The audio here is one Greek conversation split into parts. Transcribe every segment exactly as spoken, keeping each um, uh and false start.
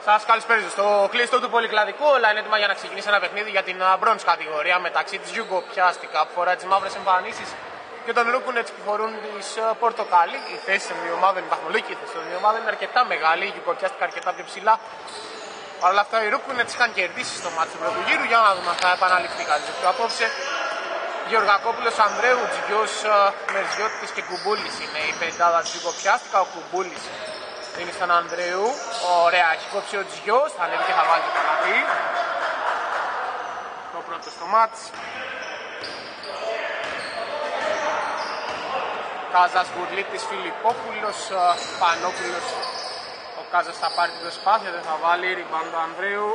Σας καλησπέριζω. Στο κλειστό του Πολυκλαδικού όλα είναι έτοιμα για να ξεκινήσει ένα παιχνίδι για την bronze κατηγορία μεταξύ της Yugo Piastica που φορά τις μαύρες εμφανίσεις και των Rukunets που φορούν τις πορτοκάλι. Η θέση των δύο ομάδων, η βαθμολογική θέση των δύο ομάδων είναι αρκετά μεγάλη, η Yugo Piastica αρκετά πιο ψηλά. Παρ' όλα αυτά οι Rukunets είχαν κερδίσει στο μάτι του πρώτου γύρου. Για να δούμε αν θα επαναληφθεί κάτι τέτοιο απόψε. Γεωργακόπουλος, Ανδρέου, Τζιός, Μερζιώτης και Κουμπούλης είναι η πεντάδα της Yugo Piastica. Ο Κουμπούλης δίνει στον Ανδρέου. Ωραία, έχει κόψει ο Τζιός, θα ανέβει και θα βάλει το καλάθι. Το πρώτο στο μάτς. Κάζας, Γουρλίτης, Φιλιππόπουλος, Πανόπουλος. Ο Κάζας θα πάρει την προσπάθεια, δεν θα βάλει. Ριμπάουντ του Ανδρέου.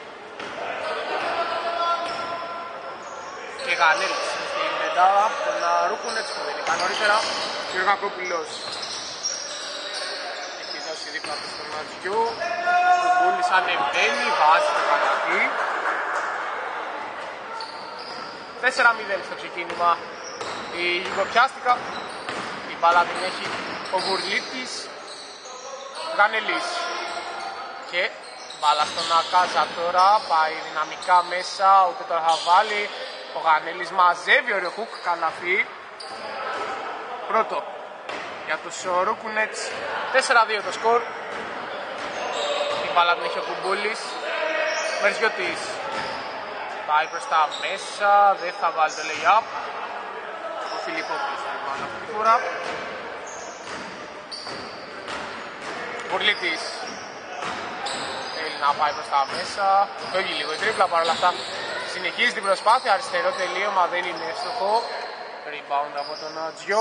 Και Γανέλης στην πεντάδα των Rukunets που δεν ήταν νωρίτερα. Γεωργακόπουλος έχει δώσει δίπλα του στον Ατζιού. Ο Κουμπούλης ανεβαίνει, βάζει το καλάθι. τέσσερα μηδέν στο ξεκίνημα η Yugo Piastica. Η μπάλα την έχει ο Γουρλίτης. Γανελής και μπάλα στον Ακάζα τώρα, πάει δυναμικά μέσα, ούτε τώρα θα βάλει. Ο Γανέλης μαζεύει, ωραίο χουκ, καλαθί. Πρώτο για τους Rukunets, τέσσερα δύο το σκορ. Την μπάλα την έχει ο Κουμπούλης. Μερζιώτης πάει προς τα μέσα, δεν θα βάλει το lay-up. Ο Φιλιππόπουλος θα βάλει αυτή τη φορά. Γουρλίτης θέλει να πάει προς τα μέσα, φεύγει λίγο η τρίπλα, παρόλα αυτά συνεχίζει την προσπάθεια, αριστερό τελείωμα, δεν είναι εύστοχο. Rebound από τον Τζιό.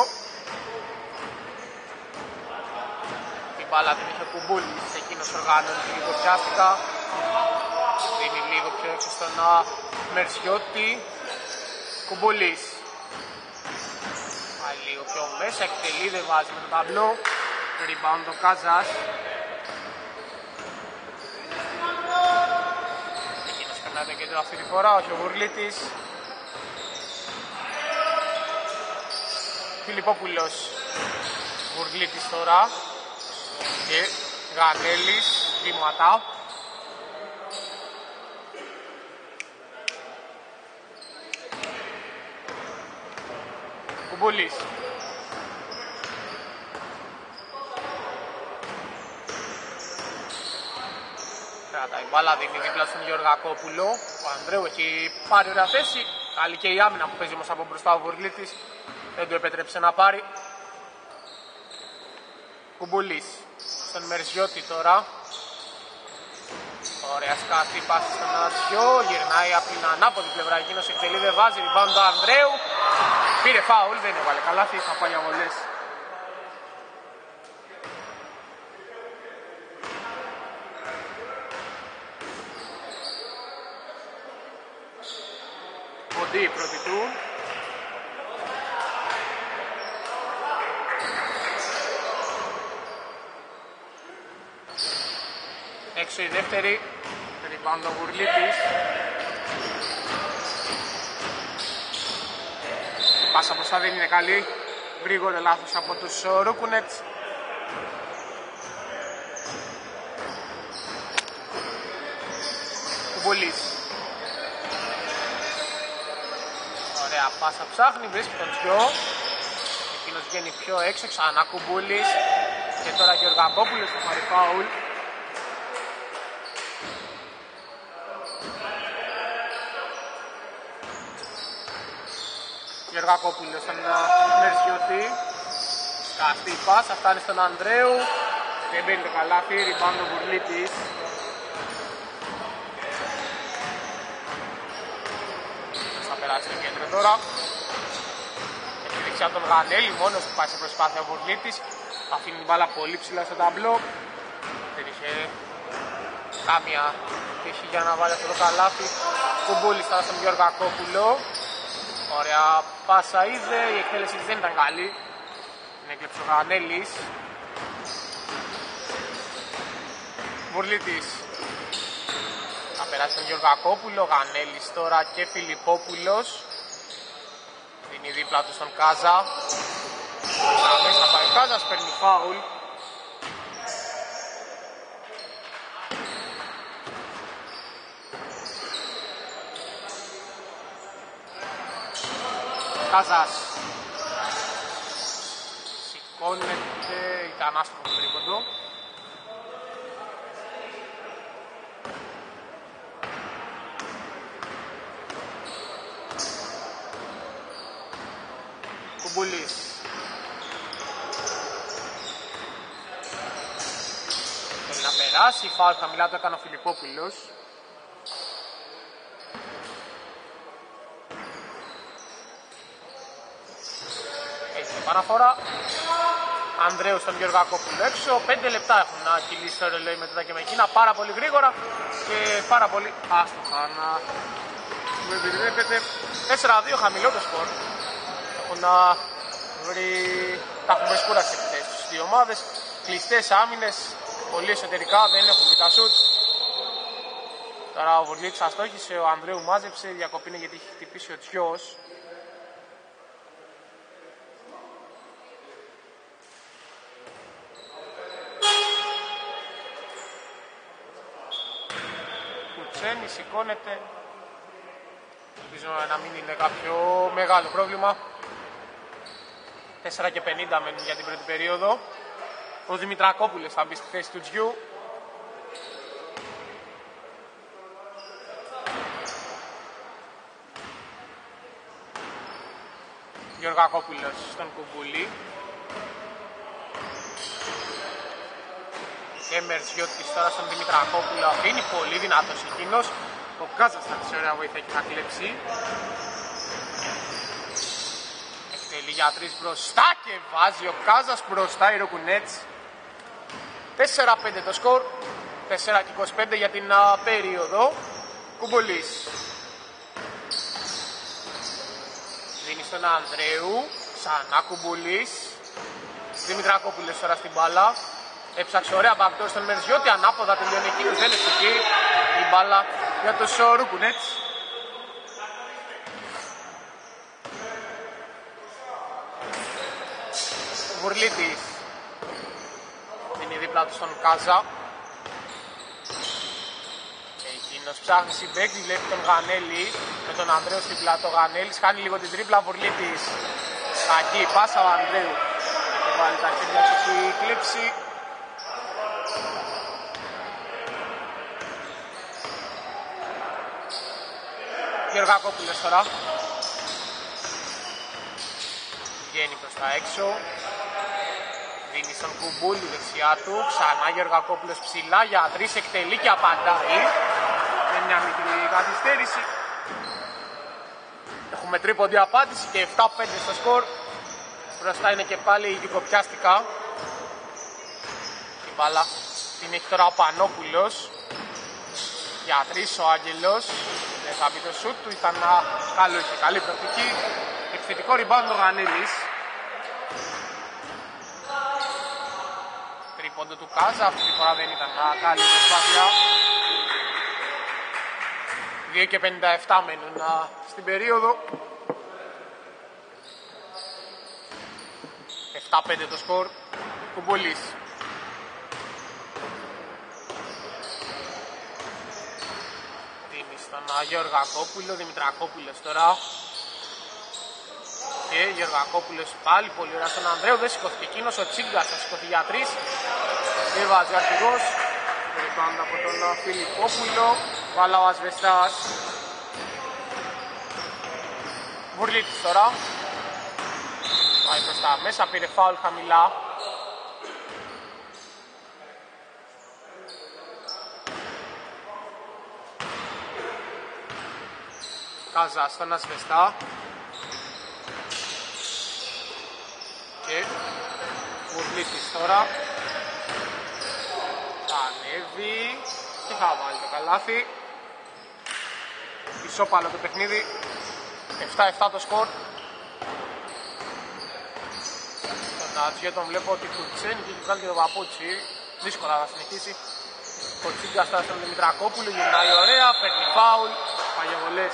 Την μπάλα την είχε ο Κουμπούλης, εκείνος οργάνωνε την Yugo Piastica. Δίνει λίγο πιο έξω στον Μερσιώτη. Κουμπούλης πάει λίγο πιο μέσα, εκτελεί, δεν βάζει με το ταμπλό. Rebound ο Κάζας. Εκείνος περνάει το κέντρο αυτή τη φορά, όχι ο Γουρλίτης. Φιλιππόπουλος. Γουρλίτης τώρα. Και Γανέλης, βήματα. Κουμπούλης. Κρατάει μπάλα, δίνει δίπλα στον Γεωργακόπουλο. Ο Ανδρέου έχει πάρει ωραία θέση. Καλή και η άμυνα που παίζει όμως από μπροστά ο Γουρλίτης. Δεν του επέτρεψε να πάρει. Κουμπούλης στον Μερζιώτη τώρα. Ωραία σκάστη, πάση στον Ατζιό. Γυρνάει από την ανάποδη πλευρά, εκείνος εκτελεί, δεν βάζει. Rebound του Ανδρέου. Πήρε φάουλ, δεν έβαλε καλάθι, θα πάει για βολές. Ποντί η πρώτη του. Έξω η δεύτερη. Rebound ο Γουρλίτης. Πάσα μπροστά δεν είναι καλή. Γρήγορο λάθος από τους Rukunets. Κουμπούλης. Ωραία πάσα ψάχνει, βρίσκει τον Τζιό. Εκείνος βγαίνει πιο έξω, ξανά Κουμπούλης. Και τώρα Γεωργακόπουλος θα πάρει φάουλ. Γεωργακόπουλος στον Μερζιώτη. Σκαστή η πάσα, φτάνει στον Ανδρέου. Δεν μπαίνει το καλάθι, rebound ο Γουρλίτης. Θα περάσει το κέντρο τώρα. Έχει δεξιά τον Γανέλη, μόνος που πάει σε προσπάθεια ο Γουρλίτης. Αφήνει την μπάλα πολύ ψηλά στο ταμπλό. Δεν είχε κάμια τύχη για να βάλει αυτό το καλάθι. Κουμπούλης τώρα στον Γεωργακόπουλο. Ωραία πάσα είδε, η εκτέλεση δεν ήταν καλή. Την έκλεψε ο Γανέλης. Γουρλίτης. Θα περάσει τον Γεωργακόπουλο, Γανέλης τώρα και Φιλιππόπουλος. Δίνει δίπλα του στον Κάζα. Μέσα πάει ο Κάζας, παίρνει φάουλ. Κάζας σηκώνεται, ήταν άστοχο το τρίποντο. Κουμπούλης. Θέλει να περάσει, φάουλ χαμηλά το έκανε ο Φιλιππόπουλος. Έτσι, παραφορά. Ανδρέου στον Γεωργακόπουλο έξω. πέντε λεπτά έχουν να κυλήσει το ρολόι με τούτα και με εκείνα. Πάρα πολύ γρήγορα και πάρα πολύ άστοχα. Να μου επιτρέπετε. τέσσερα δύο χαμηλό το σκορ. Έχουν να βρει. Τα έχουν βρει σκούραση επιτές στις δύο ομάδες. Κλειστές άμυνες. Πολύ εσωτερικά, δεν έχουν δει τα σουτ. Τώρα ο Βουρλίτης αστόχησε, ο Ανδρέου μάζεψε. Διακοπή είναι γιατί έχει χτυπήσει ο Τσιός. Κουτσένη σηκώνεται. Ελπίζω να μην είναι κάποιο μεγάλο πρόβλημα. τέσσερα και πενήντα μένουν για την πρώτη περίοδο. Ο Δημητρακόπουλος θα μπει στη θέση του Τζιού. Γεωργακόπουλος στον Κουμπούλη. Εμερζιώτης τώρα στον Δημητρακόπουλο. Είναι πολύ δυνατός εκείνος. Ο Κάζας θα της ωραία βοήθεια και θα κλέψει. Εκτελεί για τρεις μπροστά και βάζει ο Κάζας μπροστά η Ροκουνέτς. τέσσερα πέντε το σκορ. τέσσερα και είκοσι πέντε για την uh, περίοδο. Κουμπολής. Δίνει στον Ανδρέου. Ξανά Κουμπολής. Δημητρακόπουλος τώρα στην μπάλα. Έψαξε ωραία μπακτόρ στον Μερζιώτη. Ανάποδα τελειώνει εκείνος. Δεν ευτυχεί η μπάλα για το uh, Ροκουνέτς. Βουρλίτης. Είναι δίπλα του στον Κάζα. Εκείνος ψάχνει συμπέκτη, βλέπει τον Γανέλη με τον Ανδρέου στην πλάτο. Γανέλης χάνει λίγο την τρίπλα. Βουρλίτης. Κακή πάσα ο Ανδρέου. Έχει βάλει τα χέρια του, έχει κλέψει. Γεωργακόπουλος τώρα. Βγαίνει προς τα έξω. Δίνει στον Κουμπούλη δεξιά του. Ξανά Γεωργακόπουλος ψηλά για τρεις, εκτελεί και απαντάει. Με μια μικρή καθυστέρηση. Έχουμε τρίποντη απάντηση και επτά πέντε στο σκορ. Μπροστά είναι και πάλι η Γιουγκοπιάστικα. Την μπάλα την έχει τώρα ο Πανόπουλος. Για τρεις ο Άγγελος. Δεν θα μπει το σουτ του. Ήταν καλό, είχε καλή προοπτική. Επιθετικό rebound ο Γανέλης. Τρίποντο του Κάζα, αυτή τη φορά δεν ήταν καλή προσπάθεια. δύο και πενήντα επτά μένουν στην περίοδο. επτά πέντε το σκορ. Κουμπολής. Δίνει στον Γεωργακόπουλο, Δημητρακόπουλος τώρα. Και Γεωργακόπουλος πάλι πολύ ωραία στον Ανδρέου. Δεν σηκώθηκε εκείνος, ο Τσίγκας θα σηκωθεί για τρεις. Έβαζε ο αρχηγός. Περιπάνω από τον Φιλιππόπουλο. Βάλα ο Ασβεστάς. Βουρλίτης τώρα. Πάει προς τα μέσα, πήρε φάουλ χαμηλά. Κάζα στον Ασβεστά. Και Βουρλίτης τώρα. Θα ανέβει και θα βάλει το καλάθι. Ισόπαλο το παιχνίδι. επτά επτά το σκορ. Τον Ατζιέ τον βλέπω ότι κουρτσένει και έχει βγάλει και το παπούτσι. Δύσκολα θα συνεχίσει. Ο Τσίγκας τώρα στον Δημητρακόπουλο γυρνάει ωραία, παίρνει φάουλ, παγιοβολές.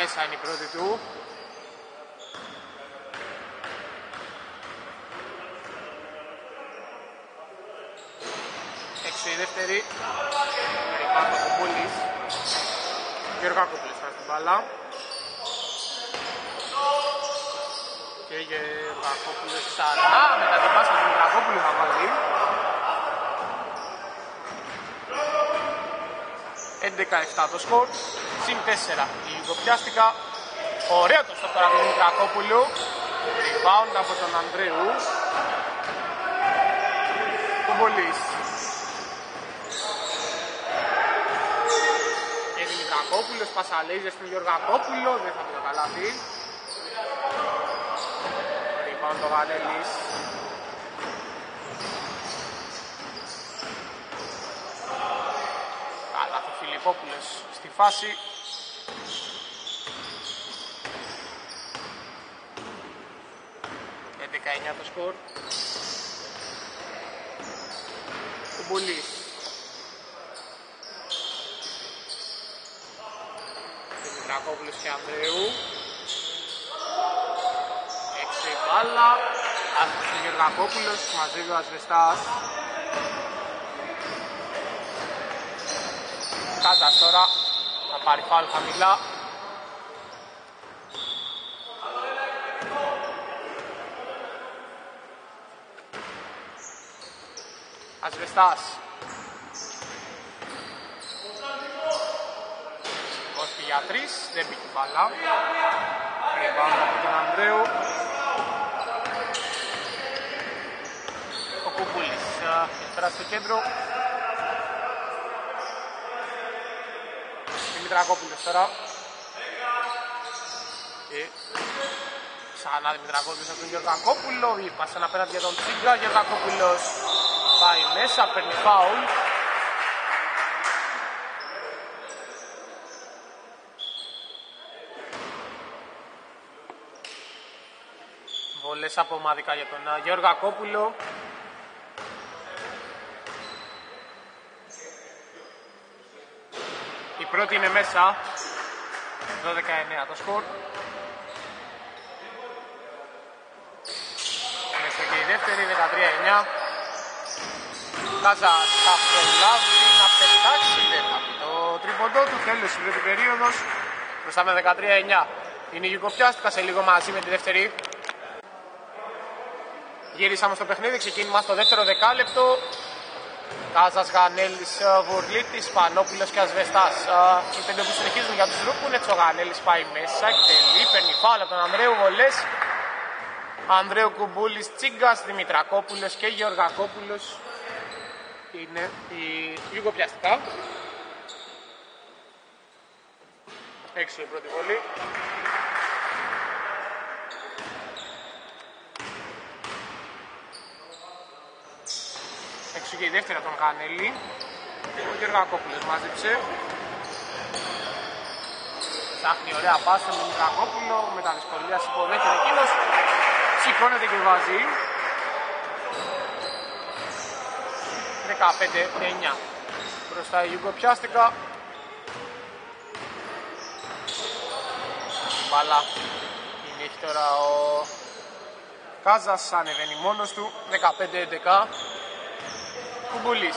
Μέσα είναι η πρώτη του. Έξω η δεύτερη. Ριμπάουντ ο Κουμπούλης. Γεωργακόπουλος θα στην μπάλα. Και Γεωργακόπουλος ξανά. Μετά την πάσα του Γεωργακόπουλου θα βάλει. έντεκα επτά το σκορ. Συν τέσσερα η Ιουγκοπιάστικα. Ωραίο το στόπ τώρα του Δημητρακόπουλου. Rebound από τον Ανδρέου. Κουμπολής. Και Δημητρακόπουλος πασαλέιζε στον Γεωργακόπουλο. Δεν θα πει το καλάθι. Rebound ο Γανέλης. Καλάθι ο Φιλιππόπουλος στη φάση. έντεκα εννιά το σκορ. Κουμπουλής. Δημητρακόπουλος και Ανδρέου. Έξω η μπάλα. Άσπρος ο Γεωργακόπουλος, μαζί του ο Ασβεστάς. Κάζας τώρα, θα πάρει φάουλ χαμηλά. Ασβεστάς. Σηκώθηκε για τρεις, δεν μπήκε μπάλα. Rebound από τον Ανδρέου. Ο Κουμπούλης τώρα στο κέντρο. Δημητρακόπουλος τώρα. Και ξανά Δημητρακόπουλος από τον Γεωργακόπουλο. Πάσαν απέναντι για τον Τσίγκα. Γεωργακόπουλος πάει μέσα, παίρνει φάουλ. Βολές από ομαδικά για τον Γεωργακόπουλο. Η πρώτη είναι μέσα. δώδεκα εννέα το σκορ. Μέσα και η δεύτερη, δεκατρία εννιά. Κάζας θα προλάβει να πετάξει, δεν θα πει το τρίποντό του. Τέλος η πρώτη περίοδος. Μπροστά με δεκατρία εννιά. Είναι η Ιουγκοπιάστικα σε λίγο μαζί με τη δεύτερη. Γύρισαμε στο παιχνίδι, ξεκίνημα στο δεύτερο δεκάλεπτο. Κάζας, Γανέλης, Βουρλίτης, Πανόπουλος και Ασβεστάς. Οι πέντε που συνεχίζουν για τους Ρούπουνετς. Ο Γανέλης πάει μέσα και τελεί, παίρνει φάουλ από τον Ανδρέου. Βολές. Ανδρέου, Κουμπούλης, Τσίγκας, Δημητρακόπουλος και Γεωργακόπουλος. Είναι η Ιουγκοπιάστικα. Έξω η πρώτη βολή. Έξω και η δεύτερη από τον Γανέλη. Ο Γεωργακόπουλος μάζεψε. Ψάχνει ωραία πάσα με τον Δημητρακόπουλο. Με τα δυσκολία υποδέχεται εκείνος. Σηκώνεται και βάζει. δεκαπέντε εννιά. Μπροστά η Ιουγκοπιάστικα. Η μπάλα την έχει τώρα ο Κάζας, ανεβαίνει μόνος του. δεκαπέντε έντεκα. Κουμπουλής.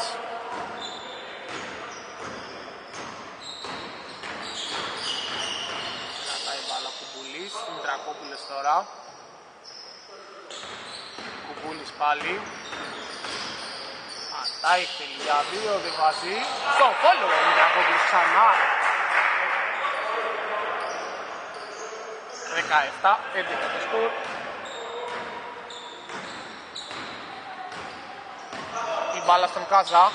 Κρατάει η μπάλα Κουμπουλής. Δημητρακόπουλος τώρα. Κουμπουλής πάλι. Πατάει τελειά δύο, δεν βάζει. Στο φόλο ο Δημητρακόπουλος ξανά. δεκαεπτά έντεκα το σκορ. Η μπάλα στον Κάζα.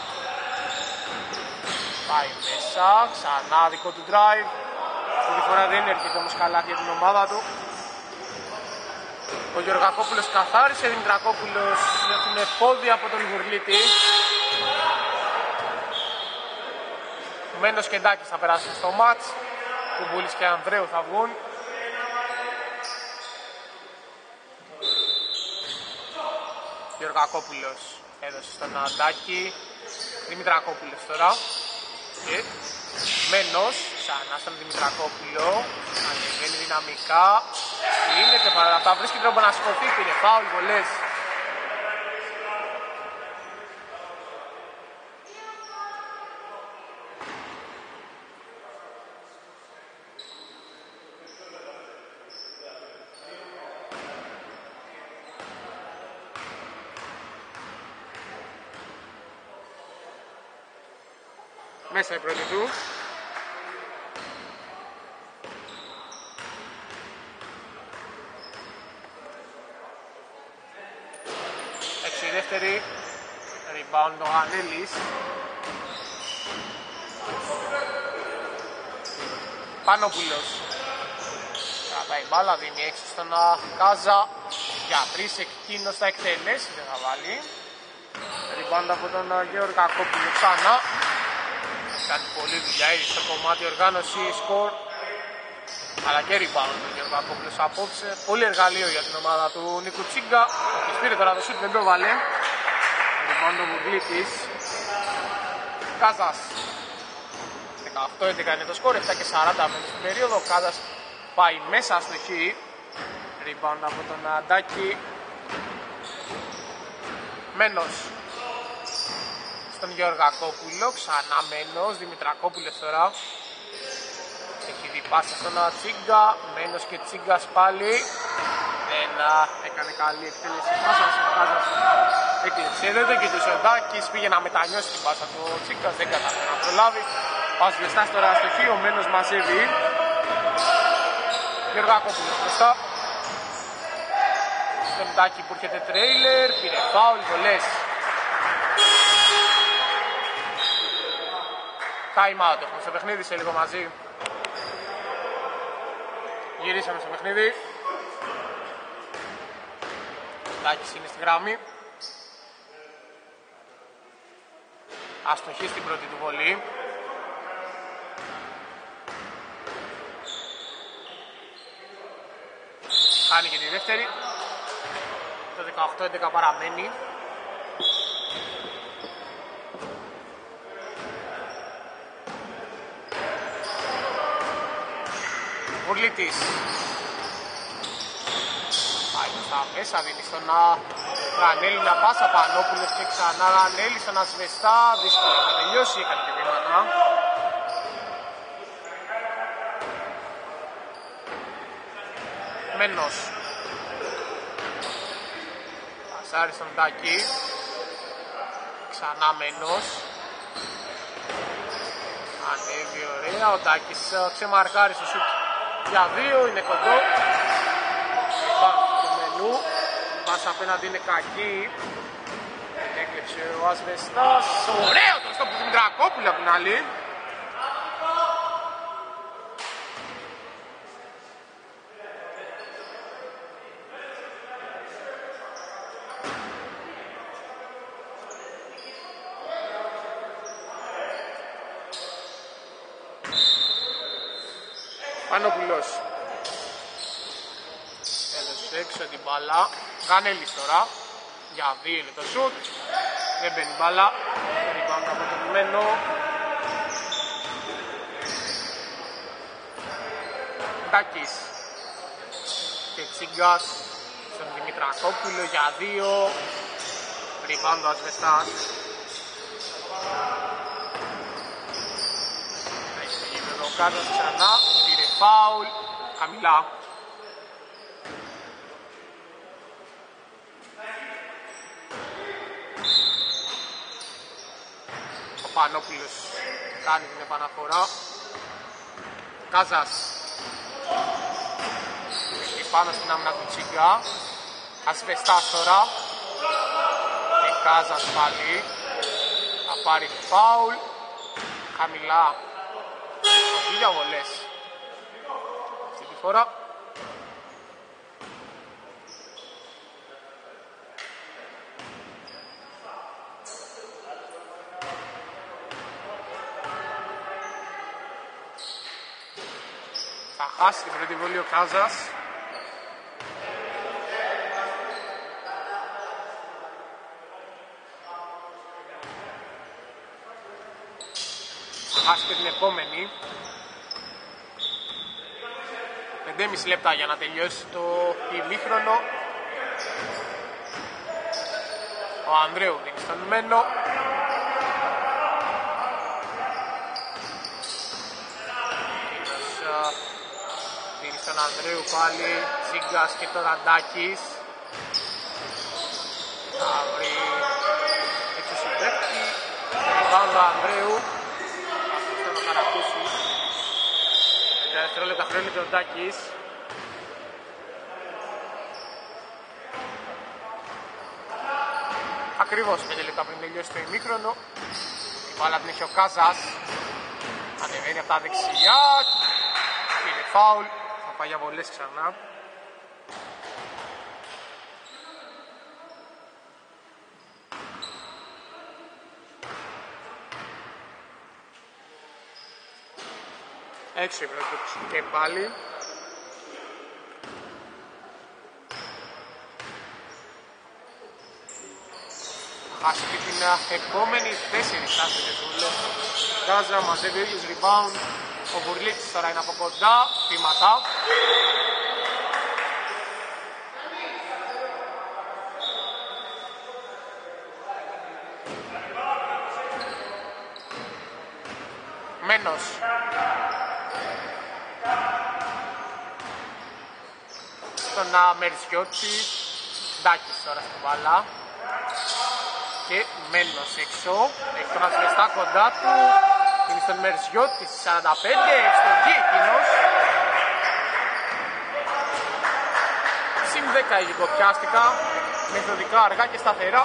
Πάει μέσα, ξανά δικό του drive. Αυτή τη φορά δεν έρχεται όμως καλά για την ομάδα του. Ο Γεωργακόπουλος καθάρισε, ο Δημητρακόπουλος έχουν εφόδια από τον Βουρλίτη. Μένος και Ντάκης θα περάσουν στο μάτς. Κουμπούλης και Ανδρέου θα βγουν. Γεωργακόπουλος έδωσε στον Αντάκη. Δημητρακόπουλος τώρα. Και Μένος ξανά στον Δημητρακόπουλο. Ανεβαίνει δυναμικά. Κλείνεται παρά αυτά. Βρίσκει τρόπο να σηκωθεί. Πήρε φάουλ, βολές. Μέσα η πρώτη του. Έξω η δεύτερη. Rebound ο Γανέλης. Πανόπουλος. Κρατάει μπάλα, δίνει έξω στον Κάζα. Για τρεις, εκείνος θα εκτελέσει, δεν θα βάλει. Rebound από τον Γιώργο Κακόπουλο ξανά. Κάνει πολλή δουλειά ήδη στο κομμάτι οργάνωση, σκορ, αλλά και rebound του Γιώργου Κακόπουλος απόψε. Πολύ εργαλείο για την ομάδα του Νίκου Τσίγκα. Και πήρε τώρα το σούτ, δεν το βάλε. Rebound ο Μουγλίτης. Κάζας. δεκαοκτώ έντεκα είναι το σκορ, επτά και σαράντα μέσα στην περίοδο. Ο Κάζας πάει μέσα στο χ. Rebound από τον Αντάκη. Μένος. Τον Γιώργο Κακόπουλο, ξανά Μένος, Δημητρακόπουλος τώρα. Έχει δει πάσα στον Τσίγκα, Μένος και Τσίγκας πάλι. Δεν έκανε καλή εκτέλεση πάσα, ο Κάζας έκλειψε εδώ και ο Σοντάκης πήγε να μετανιώσει την πάσα του Τσίγκας, δεν κατάφερε να προλάβει. Πας Βεστάς τώρα στο χ, ο Μένος μαζεύει. Γιώργο Κακόπουλος μπροστά. Στον Τάκη που έρχεται τρέιλερ, πήρε φάουλ, βολές. Time out, έχουμε στο παιχνίδι σε λίγο μαζί. Γυρίσαμε στο παιχνίδι. Τάκης είναι στη γραμμή. Αστοχή στην πρώτη του βολή. Χάνει και τη δεύτερη. Το δεκαοκτώ έντεκα παραμένει. Βουρλίτης. Πάει στα μέσα, δίνει στον Γανέλη μια πάσα, Πανόπουλος και ξανά Γανέλη στον Ασβεστά. Δύσκολο να τελειώσει, έκανε και βήματα. Μένος. Πασάρι στον Τάκη. Ξανά Μένος. Ανέβει ωραία, ο Τάκης ξεμαρκάρει στο σούτ για δύο, είναι κοντό. Πάμε του Μενού. Πάσα απέναντι είναι κακή. Έκλεψε ο Ασβεστάς. Ωραίο το στο Δημητρακόπουλο από την άλλη. Πανόπουλος. Έδωσε έξω την μπάλα. Γανέλης τώρα. Για δύο είναι το σουτ. Δεν μπαίνει μπάλα. Rebound από τον Μένο. Ντάκης. Και Τσίγκας. Στον Δημητρακόπουλο για δύο. Rebound ο Ασβεστάς. Ο Κάζας ξανά, πήρε φάουλ, χαμηλά. Ο Πανόπουλος κάνει την επαναφορά. Κάζας. Και πάνω στην άμυνα του Τσίγκα. Ασβεστάς τώρα. Και Κάζας πάλι. Θα πάρει φάουλ, χαμηλά. Όχι για βολές. Αυτή τη φορά. Θα χάσει την πρώτη βολή ο Κάζας. Θα χάσει και την επόμενη. πέντε και μισό λεπτά για να τελειώσει το ημίχρονο. Ο Ανδρέου δίνει στον Μένο. Δίνει στον Ανδρέου πάλι. Τσίγκας και το Ραντάκης. Θα βρει έτσι συμπέκτη. Rebound ο Ανδρέου. Αυτό θα παρακούσει. πέντε δευτερόλεπτα χρόνο ο Ραντάκης. Ακριβώς πέντε λεπτά πριν τελειώσει το ημίχρονο. Η μπάλα την έχει ο Κάζας. Ανεβαίνει από τα δεξιά. Είναι φάουλ. Θα πάει για βολές ξανά. Έξω η πρώτη και πάλι. Χάσει και την επόμενη τέσσερις άσχετες βουλές. Γκάζα μαζεύει ίδιος rebound. Ο Βουρλίτης τώρα είναι από κοντά. Βήματα. Μένος. Στον Μερζιώτη. Ντάκης τώρα στην μπάλα. Και Μένος έξω, έχει τον Ασβεστά κοντά του, είναι στον Μερζιώτη στις σαράντα πέντε, στον G εκείνος. Συν δέκα υλικοπιάστηκα, μεθοδικά, αργά και σταθερά.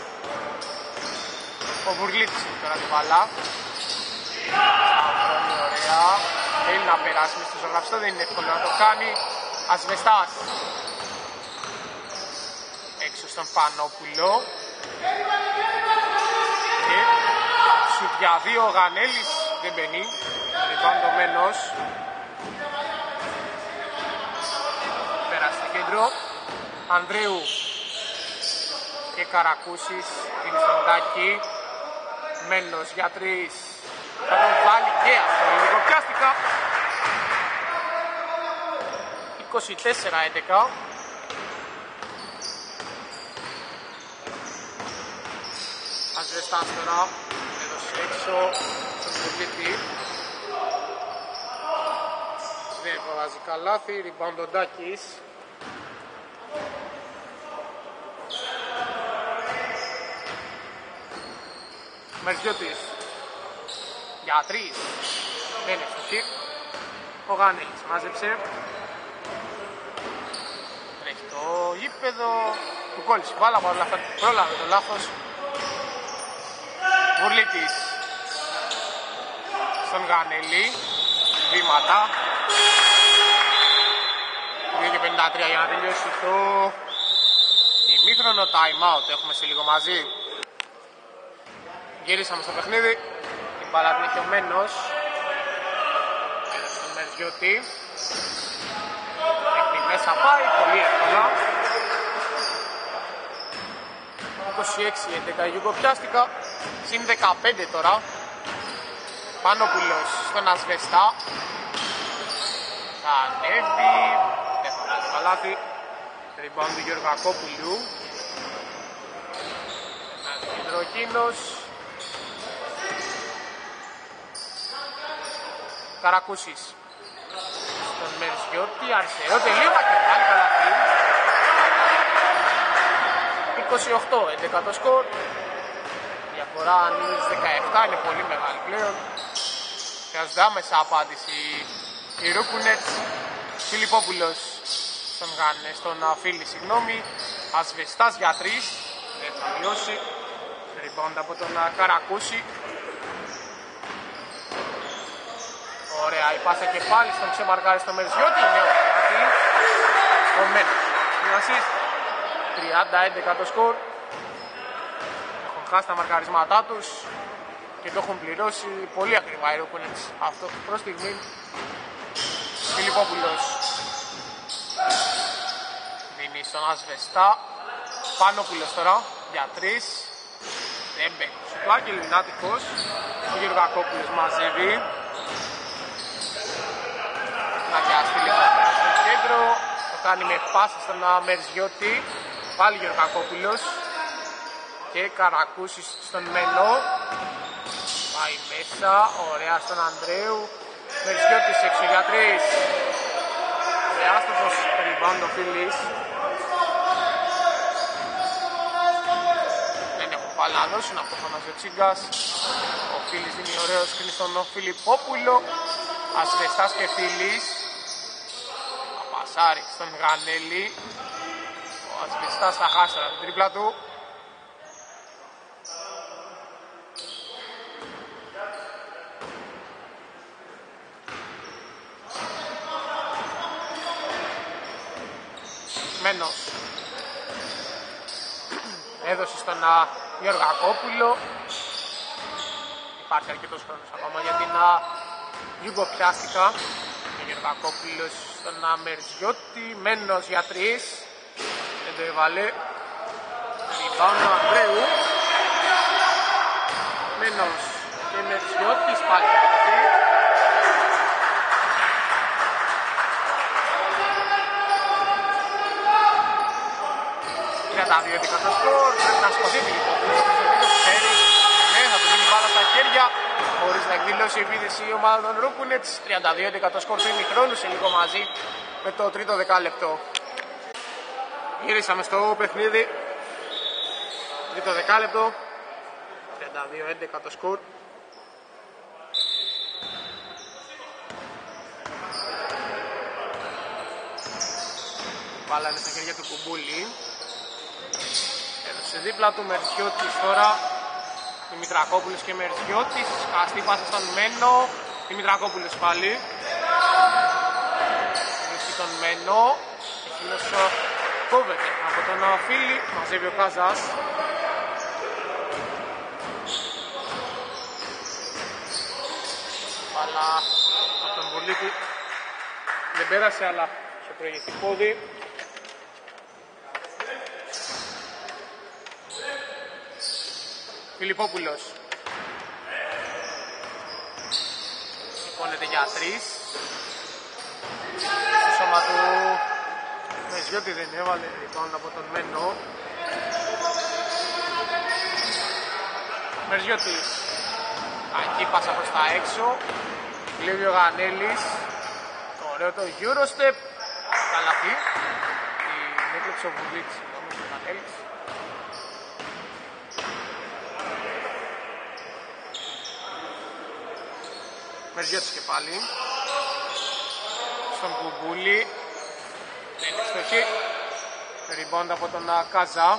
Ο Βουρλίτης είναι τώρα την μπάλα. Σταυρώνει ωραία, θέλει να περάσει μες στο ζωγραφιστό, δεν είναι εύκολο να το κάνει. Ασβεστάς. Έξω στον Πανόπουλο. Και σουτ για δύο ο Γανέλης δεν μπαίνει. Ρηβαντωμένος. Πέρασε στο κέντρο. Ανδρέου και Καρακούσης είναι στον Τάκη. Μένος για τρεις. Θα τον βάλει και αυτό. Λιγοπιάστηκα. είκοσι τέσσερα έντεκα. Ασβεστάς τώρα, έδωσε έξω στον Βουρλίτη. Δεν βάζει καλάθι, rebound ο Ντάκης. Μερζιώτης για τρεις, δεν είναι στο ο Γανέλης μάζεψε. Τρέχει το γήπεδο, του κόλλησε μπάλα, παρόλα αυτά πρόλαβε το λάθος. Βουρλίτης στον Γανέλη, βήματα. δύο και πενήντα τρία για να τελειώσει το ημίχρονο. Time out έχουμε σε λίγο μαζί. Γυρίσαμε στο παιχνίδι. Την μπάλα την έχει ο Μένος. Στον Μερζιώτη. Έχει μέσα πάει, πολύ εύκολα. είκοσι έξι έντεκα γιουγκοπιάστηκα. Συν δεκαπέντε τώρα. Πανόπουλος στον Ασβεστά. Θα ανέβει. Δεν θα βάζει καλάθι. Rebound του Γεωργακόπουλου. Ένας κεντροκίνος. Καρακούσης στον Μερζιώτη. Αριστερό τελείωμα και πάλι καλάθι. είκοσι οκτώ έντεκα το σκορ. Διαφορά αν είναι στις δεκαεπτά, είναι πολύ μεγάλη πλέον. Χρειάζονται άμεσα απάντηση η Ρούπουνετς. Φιλιππόπουλος στον Γάνε, στον Φίλη, συγγνώμη. Ασβεστάς για τρεις, δεν θα μειώσει. Rebound από τον Καρακούση. Ωραία, η πάσα και πάλι στον ξεμαρκάρι στο Μερζιώτη. Νέο κομμάτι στο Μένο. τριάντα έντεκα το σκορ. Έχουν χάσει τα μαρκαρίσματά τους και το έχουν πληρώσει πολύ ακριβά οι Ρούπονετς. Αυτό προς στιγμή. Φιλιππόπουλος δίνει στον Ασβεστά. Πανόπουλος τώρα για τρεις. Δεν μπαίνει. Σουτάκι Λινάτικος. Ο Γεωργακόπουλος μαζεύει. Να διαστήλει το κέντρο, το κάνει με πάσα στον Μερζιώτη, πάλι Γεωργακόπουλος και Καρακούσης στον Μενό, πάει μέσα, ωραία στον Ανδρέου, Μερζιώτης έξω για τρεις, άστοχος rebound ο Φίλης. Δεν έχουν πάλι να δώσουν από το Θανάσιο Τσίγκας, ο Φίλης δίνει ωραίο σκριν στον Φιλιππόπουλο, Ασβεστάς και Φίλης, Παπασάρη στον Γανέλη, ο Ασβεστάς θα χάσει τώρα την τρίπλα του. Μένος έδωσε στον Γεωργακόπουλο, υπάρχει αρκετός χρόνος ακόμα για την Γιουγκοπιάστικα. Ο Γεωργακόπουλος στον Μερζιώτη, Μένος για τρεις, δεν το έβαλε, rebound ο Ανδρέου, Μένος και Μερζιώτης πάλι τριάντα δύο έντεκα το σκορ, πρέπει να σκοτεί την υπόθεση, ξέρει, ναι, θα του δίνει μπάλα στα χέρια, χωρίς να εκδηλώσει επίθεση η ομάδα των Ρούπουνετς, τριάντα δύο έντεκα το σκορ του ημιχρόνου, σε λίγο μαζί με το τρίτο δεκάλεπτο. Γυρίσαμε στο παιχνίδι, τρίτο δεκάλεπτο, τριάντα δύο έντεκα το σκορ. Μπάλα είναι στα χέρια του Κουμπούλη. Έδωσε δίπλα του Μερζιώτης τώρα, Δημητρακόπουλος και Μερζιώτης, καστή πάσα στον Μένο, Δημητρακόπουλος πάλι, βρίσκει τον Μένο, εκείνος κόβεται από τον Φίλη, μαζεύει ο Κάζας. Αλλά από τον Βολίτη δεν πέρασε, αλλά σε προηγηθεί πόδι. Φιλιππόπουλος σηκώνεται για τρεις, στο σώμα του Μεζιώτη δεν έβαλε, λοιπόν από τον Μένο. Μεζιώτης, εκεί πάσα προς τα έξω, κλέβει ο Γανέλης, το ωραίο το Eurostep, καλαθί, την έκλεψε ο Βουλίτς, όμως ο Γανέλης. Μερζιώτης και πάλι στον Κουμπούλη, δεν είναι στοχή, rebound από τον Κάζα,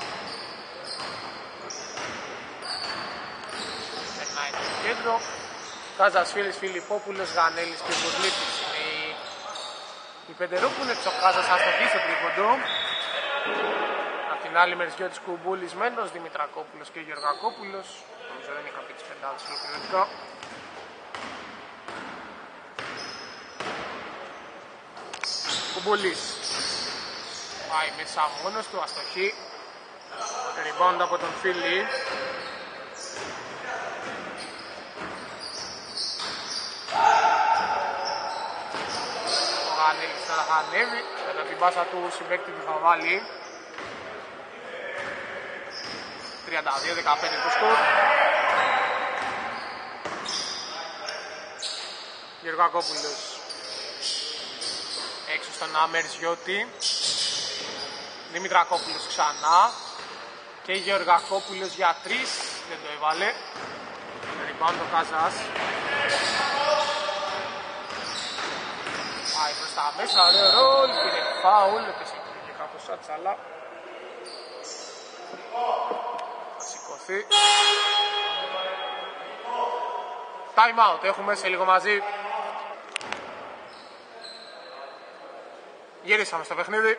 περνάει το κέντρο, Κάζας, Φίλης, Φιλιππόπουλος, Γανέλης και Μπουρλίτης είναι οι, οι πεντερούπουλες, ο Κάζας αστοχή στο τρίποντο. Απ' την άλλη Μερζιώτης, Κουμπούλης, Μένος, Δημητρακόπουλος και Γεωργακόπουλος, νομίζω δεν είχα πει τις πεντάδες ολοκληρωτικά. Κουμπούλης πάει μέσα μόνος του, αστοχή, rebound από τον Φίλη. Ο Γανέλης τώρα θα ανέβει, κατά την πάσα του συμπαίκτη του θα βάλει. τριάντα δύο δεκαπέντε το σκορ. Γεωργακόπουλος έξω στον Μερζιώτη, Δημητρακόπουλος ξανά και Γεωργακόπουλος για τρεις, δεν το έβαλε, rebound ο Κάζας, πάει προς τα μέσα, ωραίο ρολ, πήρε φάουλ, έπεσε και κάπως σάτς, αλλά θα σηκωθεί. Time out, έχουμε σε λίγο μαζί. Γυρίσαμε στο παιχνίδι.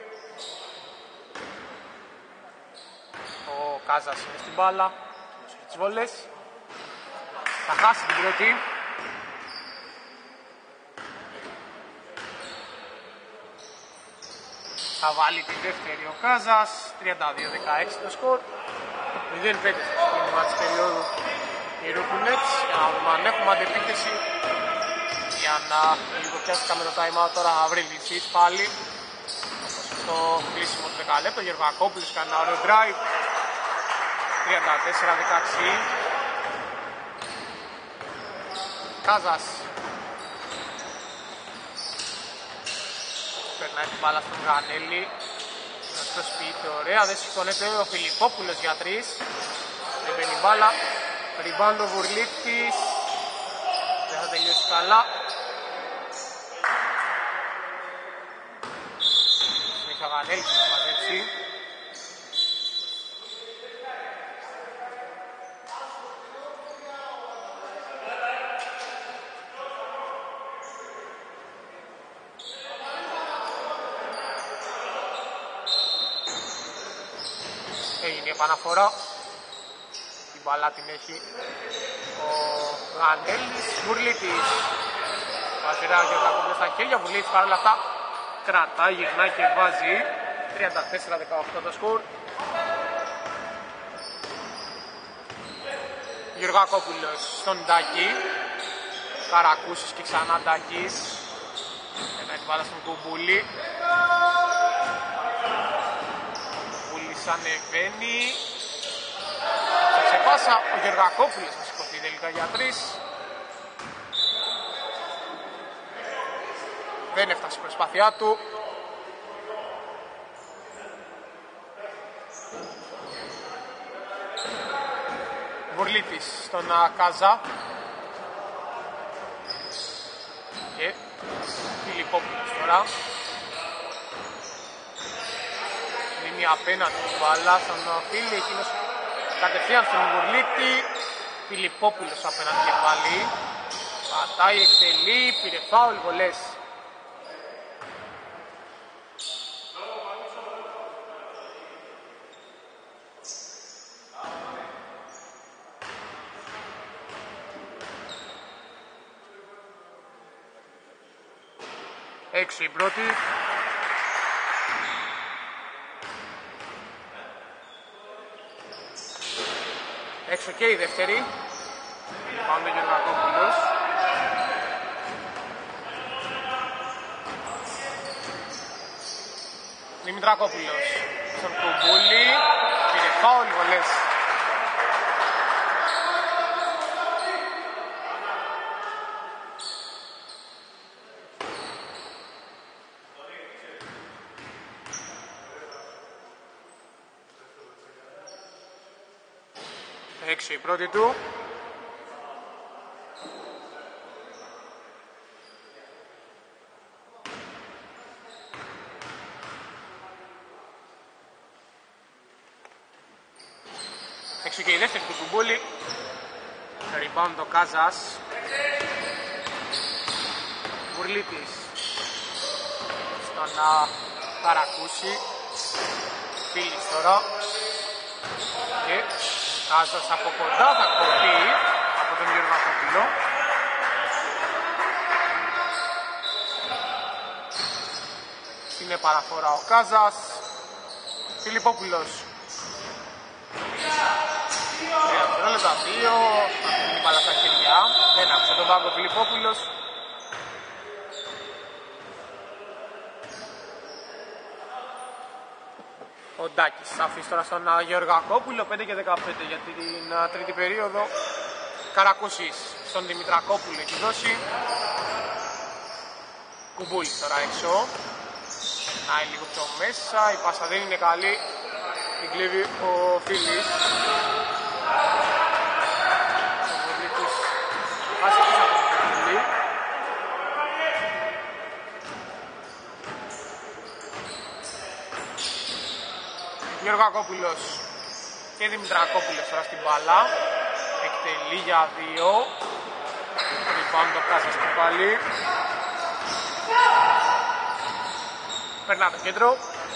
Ο Κάζας είναι στην μπάλα, τις βόλες. Θα χάσει την πρώτη. Θα βάλει την δεύτερη ο Κάζας, τριάντα δύο δεκαέξι το σκορ. μηδέν πέντε στο κίνημα της περίοδου οι Ρούπουνετς. Για να δούμε αν έχουμε αντεπίθεση. Για να λίγο πιάσουμε με το time out τώρα, θα βρει λύσεις πάλι. στο κλείσιμο του δεκαλέπτου. Ο Γεωργακόπουλος κάνει ένα ωραίο drive. τριάντα τέσσερα δεκαέξι. Κάζας. Περνάει την μπάλα στον Γανέλη. Αυτό σπίτι ωραία. Δεν σηκώνεται ο Φιλιππόπουλος για τρεις. Δεν μπαίνει μπάλα. Rebound ο Βουρλίτης. Δεν θα τελειώσει καλά. Συνέχεια ο Γανέλης θα μαζέψει. Έγινε η επαναφορά. Την μπαλά την έχει ο Γανέλης. Βουρλίτης. Πασιρά ο Γεωργακόπουλος στα χέρια. Βουρλίτης παρόλα αυτά κρατάει, γυρνάει και βάζει. τριάντα τέσσερα δεκαοκτώ το σκορ. Γεωργακόπουλος στον Ντάκη. Καρακούσης και ξανά Ντάκης. Ένα την μπάλα στον Κουμπούλη. Κουμπούλης ανεβαίνει. Θα ξεπάσα ο Γεωργακόπουλος θα σηκωθεί τελικά για τρεις. Δεν έφτασε η προσπάθειά του. Βουρλίτης στον Κάζα. Και Φιλιππόπουλος τώρα. Δίνει απέναντι την μπάλα στον Φίλη, εκείνος κατευθείαν στον Βουρλίτη. Φιλιππόπουλος απέναντι και πάλι. Πατάει, εκτελεί, πήρε φάουλ, βολές. Έξω η πρώτη. Έξω και η δεύτερη. Πάμε ο Γεωργακόπουλος. Δημητρακόπουλος στον Κουμπούλη. Πήρε φάουλ, βολές. Έξω η πρώτη του. Έξω και η δεύτερη του Κουμπούλη. Rebound ο Κάζας. Βουρλίτης στον Καρακούση. Φίλης τώρα. Και Κάζας από κοντά θα κοπεί από τον Γεωργακόπουλο. Είναι παραφορά ο Κάζας. Φιλιππόπουλος. Δευτερόλεπτα δύο. Αυτή την μπάλα στα χέρια. Δεν άφησε τον πάγκο Φιλιππόπουλος. Ο Ντάκης αφήσει τώρα στον Γεωργακόπουλο. πέντε και δεκαπέντε για την τρίτη περίοδο. Καρακούσης στον Δημητρακόπουλο έχει δώσει. Κουμπούλης τώρα έξω. Νάει λίγο πιο μέσα. Η πάσα δεν είναι καλή. Την κλέβει ο Φίλης. Ο Βουλίτης βάζει πίσω από τον Κουμπούλη. Γεωργακόπουλος και Δημητρακόπουλος τώρα στην μπάλα. Εκτελεί για δύο. Λοιπόν το Κάζας και πάλι. Περνά το κέντρο.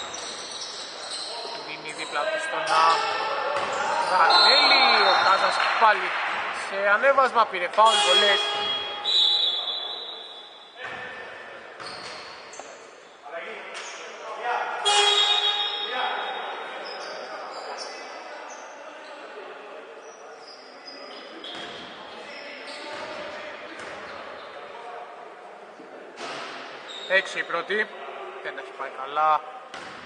Δίνει δίπλα του στον Γανέλη. Ο Κάζας πάλι σε ανέβασμα. Πήρε φάουλ, βολές. Έξω η πρώτη, δεν έχει πάει καλά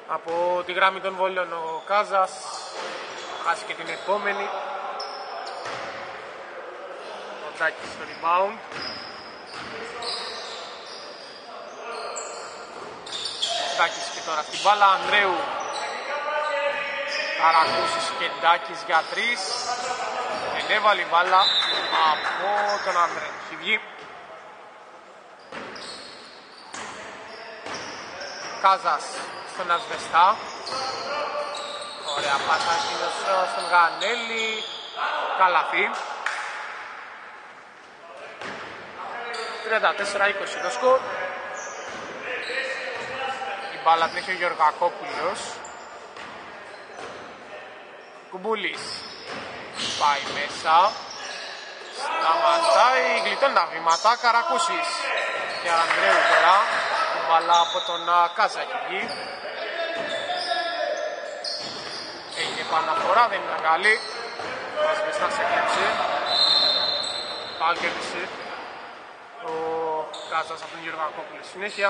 Από τη γραμμή των βολών ο Κάζας, χάσει και την επόμενη. Ο Τζάκης στο rebound. Ο Τζάκης και τώρα στην μπάλα, Ανδρέου, Καρακούσης και Ντάκης για τρεις. Δεν έβαλε η μπάλα από τον Ανδρέου. Έχει βγει. Κάζας στον Ασβεστά. Ωραία πάσα στον Γανέλη. Καλαθί. τριάντα τέσσερα είκοσι το σκορ. Η μπάλα την έχει ο Γεωργακόπουλος. Κουμπούλης. Πάει μέσα. Σταματάει. Γλιτώνει τα βήματα. Καρακούσης. Και Ανδρέου τώρα. Η μπάλα από τον Κάζα έχει βγει. Έγινε επαναφορά, δεν ήταν καλή. Ο Ασβεστάς έκλεψε. Πάλι κέρδισε ο Κάζας από τον Γεωργακόπουλο συνέχεια.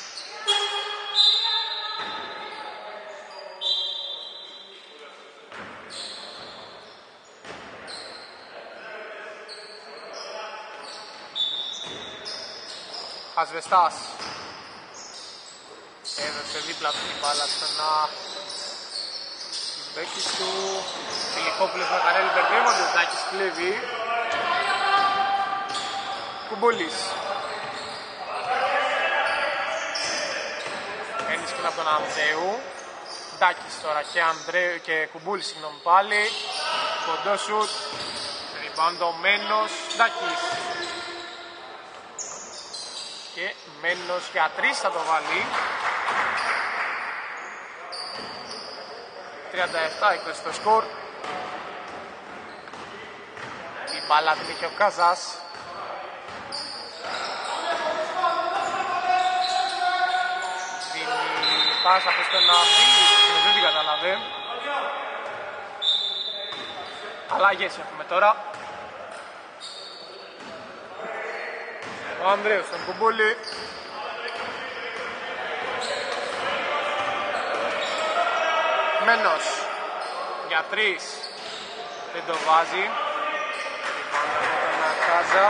Ασβεστάς έδωσε δίπλα του την μπάλα στον παίκτη του. Φιλικόπουλος με Καρέλη μπερδεύονται, ο Ντάκης κλέβει. Κουμπούλης. Ένισκουν από τον Ανδρέου. Ντάκης τώρα και, Ανδρέου, και Κουμπούλης συγγνώμη πάλι. Κοντό σουτ. Ριμπαντωμένος Ντάκης. Και μένος για τρεις θα το βάλει. τριάντα επτά είκοσι το σκορ. Η μπάλα την είχε ο Κάζας. Δίνει πάσα προς τον Αφίλη, δεν την καταλαβαίνει. Αλλαγές έχουμε τώρα. Ο Ανδρέος στον Κουμπούλη. Μένος για τρεις. Δεν το βάζει. Τον Κάζα.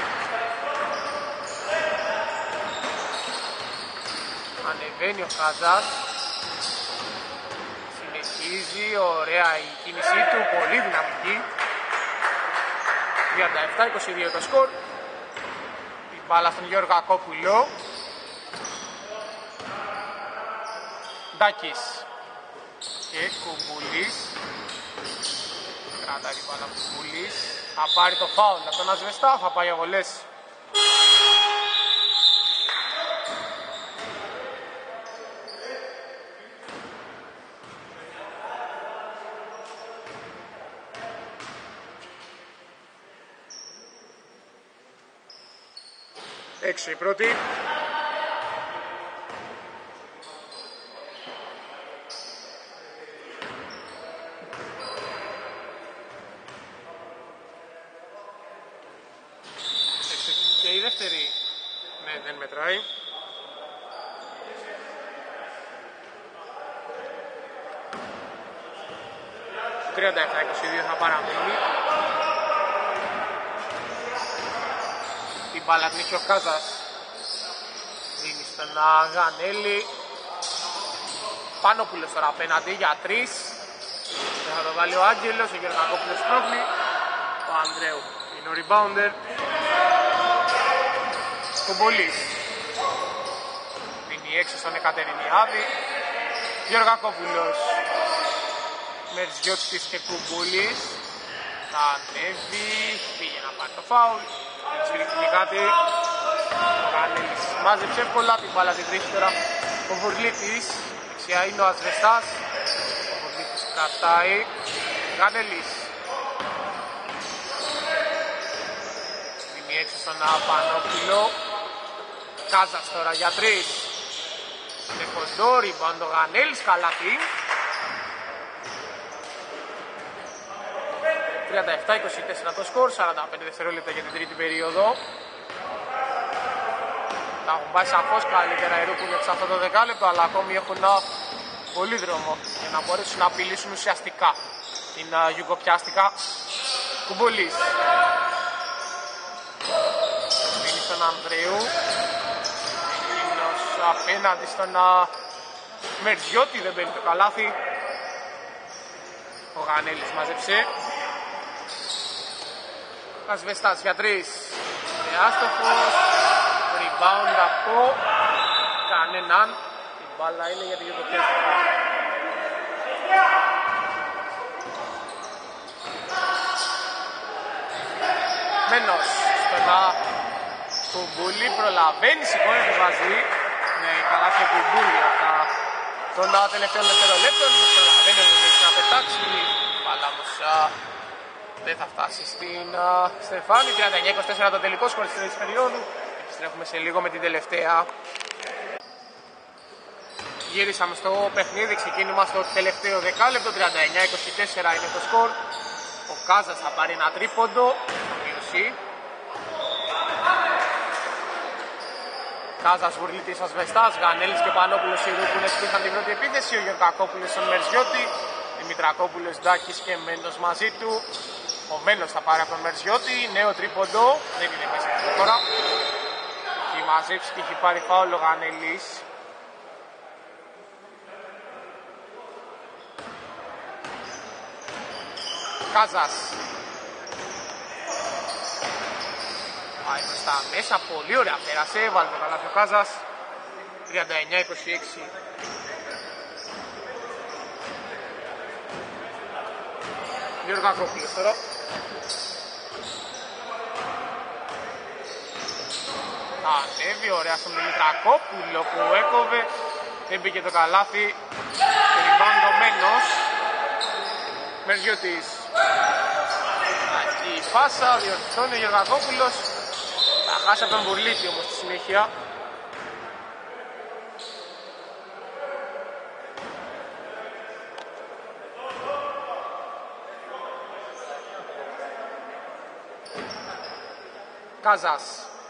Ανεβαίνει ο Κάζας. Συνεχίζει. Ωραία η κίνησή του. Πολύ δυναμική. τριάντα επτά είκοσι δύο το σκορ. Η μπάλα στον Γεωργακόπουλο. Ντάκης και Κουμπούλης. Κράτα την μπάλα Κουμπούλης. Θα πάρει το φάουλ από τον Ασβεστά. Θα πάει αγωλές. Έξω η πρώτη. Και η δεύτερη, ναι, δεν μετράει. τριάντα επτά είκοσι δύο θα παραμείνει. Την μπάλα την έχει ο Κάζας. Δίνει στον Γανέλη. Πάνοπουλος τώρα απέναντι για τρεις. Δεν θα το βάλει ο Άγγελος, ο Γεωργακόπουλος πρόχνει. Ο Ανδρέου είναι ο rebounder. Κουμπούλης. Δίνει έξω στον Εκατερινιάδη. Γεωργακόπουλος. Μερζιώτης και Κουμπούλης. Θα ανέβει. Πήγε να πάρει το φάουλ. Δεν σφυρίχθηκε κάτι. Ο Γανέλης μάζεψε εύκολα. Την μπάλα την βρίσκει τώρα ο Βουρλίτης. Δεξιά είναι ο Ασβεστάς. Ο Βουρλίτης κρατάει. Γανέλης. Δίνει έξω στον Πανόπουλο. Κάζας τώρα για τρεις. Είναι κοντό, ριμπάουντ ο Γανέλης, καλάθι. τριάντα επτά είκοσι τέσσερα το σκορ, σαράντα πέντε δευτερόλεπτα για την τρίτη περίοδο. Θα έχουν πάει σαφώς καλύτερα οι Ρούπουλες σε αυτό το δεκάλεπτο, αλλά ακόμη έχουν πολύ δρόμο για να μπορέσουν να απειλήσουν ουσιαστικά την uh, Γιουγκοπιάστικα. Κουμπολής μείνει στον Ανδρέου, εκείνος απέναντι στον uh, Μερζιώτη, δεν μπαίνει το καλάθι. Ο Γανέλης μάζεψε. Κασβεστάς για τρεις, Άστοχος, rebound από κανέναν. Η μπάλα είναι για τη Γιουγκοπιάστικα. Μένος στον Κουμπούλη, προλαβαίνει, σηκώνεται μαζί. Ναι, καλά και ο Κουμπούλη αυτά των τελευταίων δευτερολέπτων. Προλαβαίνει να πετάξει, αλλά όμως δεν θα φτάσει στην Στεφάνη. τριάντα εννιά είκοσι τέσσερα το τελικό σκορ της τρίτης περίοδου. Επιστρέφουμε σε λίγο με την τελευταία. Γύρισαμε στο παιχνίδι, ξεκίνημα στο τελευταίο δεκάλεπτο. τριάντα εννιά είκοσι τέσσερα είναι το σκορ. Ο Κάζας θα πάρει ένα τρίποντο. Κάζας, Γουρλίτης, Ασβεστάς, Γανέλης και Πανόπουλος οι Ρούπουλες που είχαν την πρώτη επίθεση. Ο Γεωργακόπουλος στον Μερζιώτη, Δημητρακόπουλος, Ντάκης και Μένος μαζί του. Ο Μένος θα πάρει από τον Μερζιώτη, νέο τρίποντο, δεν είναι μέσα τώρα. Έχει μαζέψει και έχει πάρει φάουλ ο Γανέλης. Κάζας. Πάει μπροστά μέσα, πολύ ωραία πέρασε, βάλει το καλάθι ο Κάζας. τριάντα εννιά είκοσι έξι. Γεωργακόπουλος τώρα. Ανέβει ωραία στον Δημητρακόπουλο που έκοβε, δεν πήγε το καλάθι. Περιβαντωμένος. Μερζιώτης. Εκεί η πάσα, διορθώνει ο Γεωργακόπουλος. Θα χάσει από τον Μπουρλίτη όμως στη συνέχεια. Κάζας.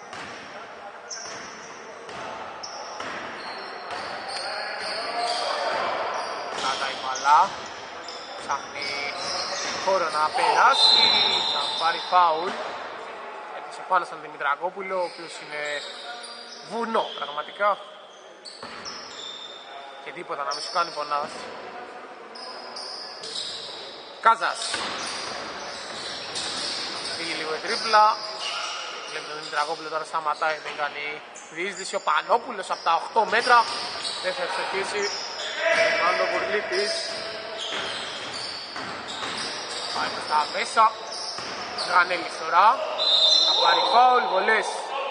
Κράτα η μπαλά. Ψάχνει χώρο να περάσει. Θα πάρει φάουλ. Έπαιξε πάνω στον Δημητρακόπουλο, ο οποίος είναι βουνό πραγματικά. Και τίποτα να μην σου κάνει πονάς. Κάζας. Φύγει λίγο η τρίπλα. Βλέπει τον Δημητρακόπουλο τώρα σταματάει, δεν κάνει διείσδυση. Ο Πανόπουλος από τα οκτώ μέτρα δεν θα εξοχίσει. Πάνω ο Μπουρλίτης. Πάει προς τα μέσα. Γανέλης τώρα. Θα πάρει φάουλ, βολές.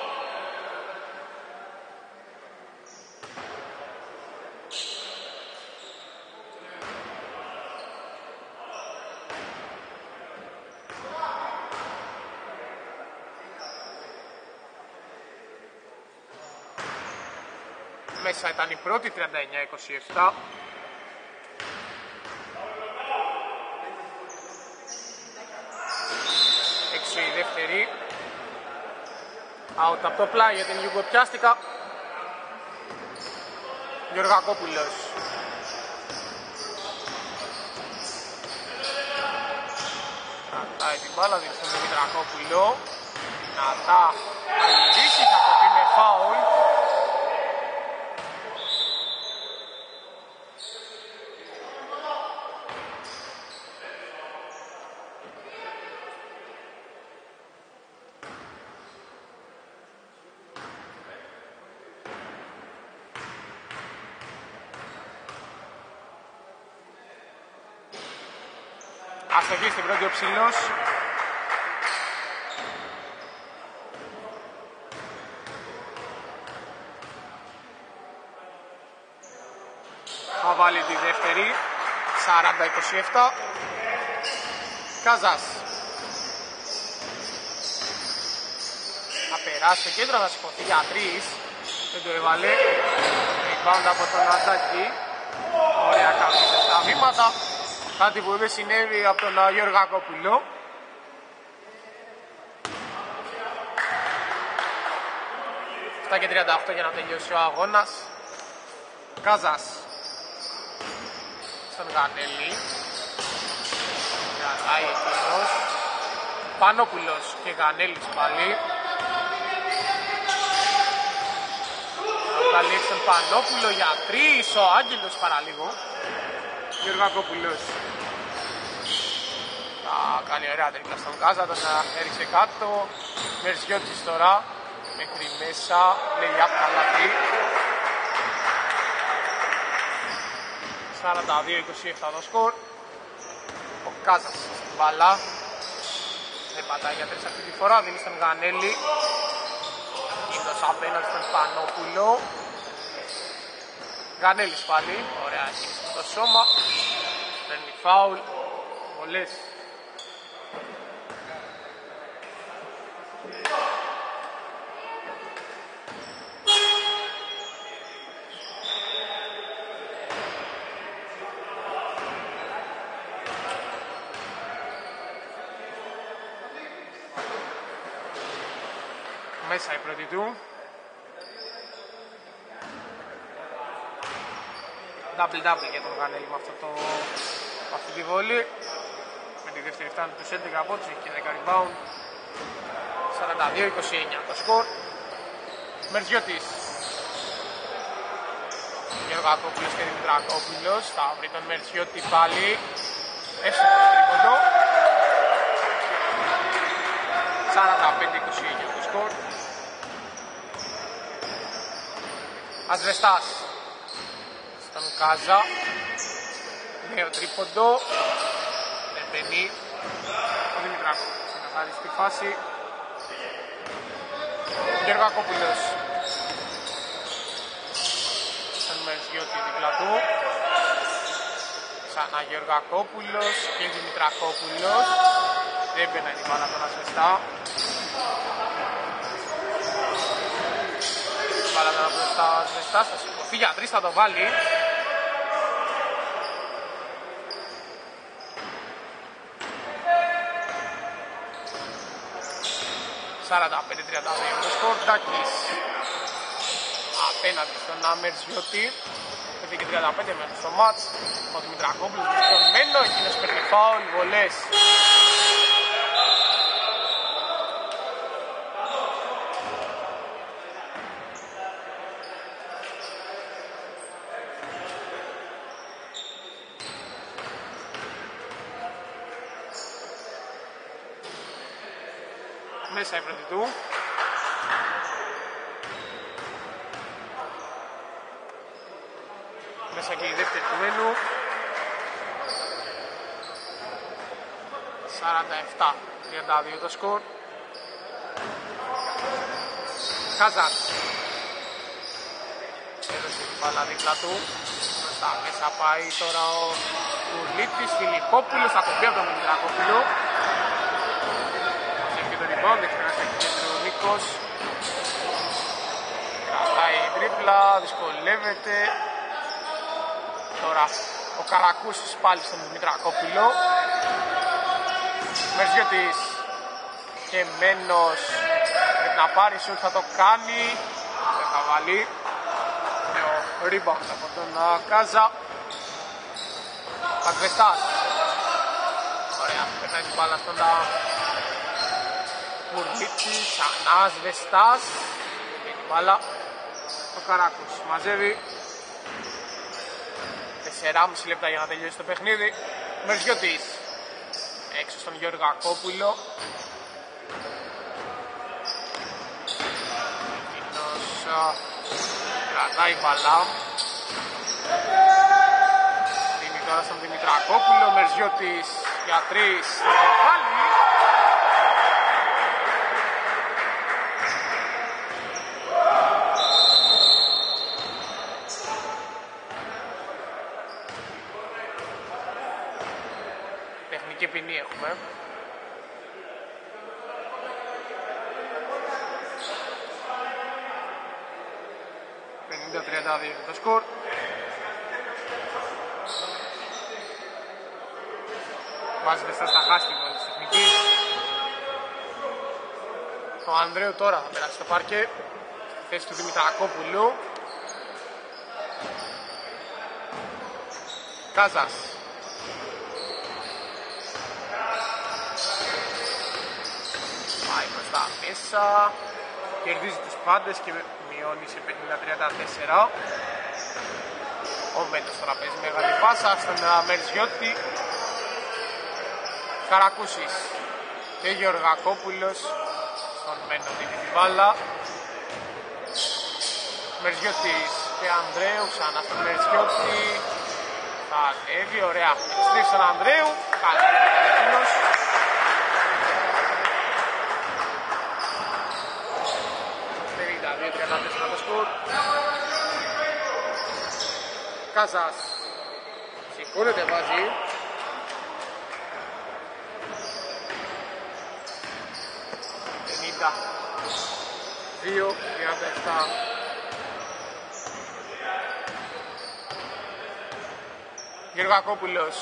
Μέσα ήταν η πρώτη, τριάντα εννιά είκοσι επτά. Έξω η δεύτερη. Out από το πλάι για την Γιουγκοπιάστικα. Γεωργακόπουλος. Κρατάει την μπάλα, δίνει στον Δημητρακόπουλο. Δυνατά θα γυρίσει, θα κοπεί με φάουλ. Αστοχή στην πρώτη ο Ψηλός. Θα βάλει τη δεύτερη. σαράντα είκοσι επτά. Κάζας. Θα περάσει το κέντρο, θα σηκωθεί για τρεις. Δεν το έβαλε. Rebound από τον Αντάκη. Ωραία καπίτες στα βήματα. Κάτι που δεν συνέβη από τον Γεωργακόπουλο. επτά και τριάντα οκτώ για να τελειώσει ο αγώνας. Κάζας. στον Γανέλη. Κρατάει εκείνος. Πανόπουλος και Γανέλης πάλι. Θα βγάλει τον Πανόπουλο για τρεις, ο Άγγελος παραλίγο. Γεωργακόπουλος θα κάνει ωραία τρίπλα στον Κάζα, τον έριξε κάτω. Μερζιώτης τώρα μέχρι μέσα, λέει απ' καλάθι. σαράντα δύο είκοσι επτά το σκορ. Ο Κάζας στην μπάλα. Δεν πατάει για τρεις αυτή τη φορά, δίνει στον Γανέλη. Είδος απέναντι στον Πανόπουλο. Γανέλης πάλι, ωραία έχει το σώμα. Παίρνει φάουλ, βολές. Μέσα η πρώτη του. Double-double για τον Γανέλη με, αυτό το, με αυτή τη βόλη. Με τη δεύτερη φτάνει τους έντεκα από τους και δέκα rebound. σαράντα δύο είκοσι εννιά το σκορ. Μερζιώτης. Γεωργακόπουλος και Δημητρακόπουλος. Θα βρει τον Μερζιώτη πάλι. Έστω το τρίποντο. σαράντα πέντε είκοσι εννιά το σκορ. Ασβεστάς στον Κάζα. Νέο τρίποντο. Δεν μπαίνει. Ο Δημητράκος ξεκαθαρίζει στη φάση. Γεωργακόπουλος στον Μερζιώτη δίπλα του. Ξανά Γεωργακόπουλος και Δημητρακόπουλος. Δεν μπαίνει η μπάλα τον Ασβεστά. Μπάλα τώρα μπροστά ο Ασβεστάς, θα σηκωθεί για τρεις, θα το βάλει. σαράντα πέντε τριάντα δύο το σκορ. Ντάκης απέναντι στον Μερζιώτη. πέντε και τριάντα πέντε μένουν στο μάτς. Ο Δημητρακόπουλος στον Μένο, εκείνος παίρνει φάουλ, βολές. Μέσα η πρώτη του. Μέσα και η δεύτερη του Μένου. σαράντα επτά τριάντα δύο το σκορ. Κάζας. Έδωσε την μπάλα δίπλα του. Μπροστά μέσα πάει τώρα ο Κουρλίτης. Φιλιππόπουλος, θα κοπεί από τον Δημητρακόπουλο. Λοιπόν, δεξιά στο κέντρο ο Νίκος. Κρατάει η τρίπλα, δυσκολεύεται. Τώρα ο Καρακούσης πάλι στον Δημητρακόπουλο. Μερζιώτης και Μένος πρέπει να πάρει σουτ, θα το κάνει. Δεν θα βάλει. Νέο rebound από τον Κάζα. Ασβεστάς. Ωραία, περνάει την μπάλα στον Κουρλίτης, ξανά Ασβεστάς. Και την μπάλα ο Καράκος μαζεύει. τεσσεράμισι λεπτά για να τελειώσει το παιχνίδι. Μερζιώτης έξω στον Γεωργακόπουλο. Εκείνος κρατάει μπαλά. Δίνει τώρα στον Δημητρακόπουλο. Μερζιώτης για τρεις. Θα το βάλει. Και ποινή έχουμε. πενήντα τριάντα δύο το σκορ. Βάζει μπροστά στα χάστιγμα της τεχνικής. Ο Ανδρέου τώρα θα περάσει στο πάρκε. Στη θέση του Δημητρακόπουλου. Κάζας. Πάει μπροστά μέσα. Κερδίζει τους πάντες και μειώνει σε πενήντα τριάντα τέσσερα. Ο Μέτος τώρα παίζει μεγάλη πάσα στον Μερζιώτη. Καρακούσης και Γεωργακόπουλος στον Μένο δίνει την μπάλα. Μερζιώτης και Ανδρέου, ξανά στον Μερζιώτη. Θα ανέβει, ωραία. Στρίφει στον Ανδρέου. Καλή ήταν εκείνος. πενήντα δύο τριάντα τέσσερα το σκορ. Κάζας σηκώνεται, βάζει. πενήντα δύο τριάντα επτά. Γεωργακόπουλος.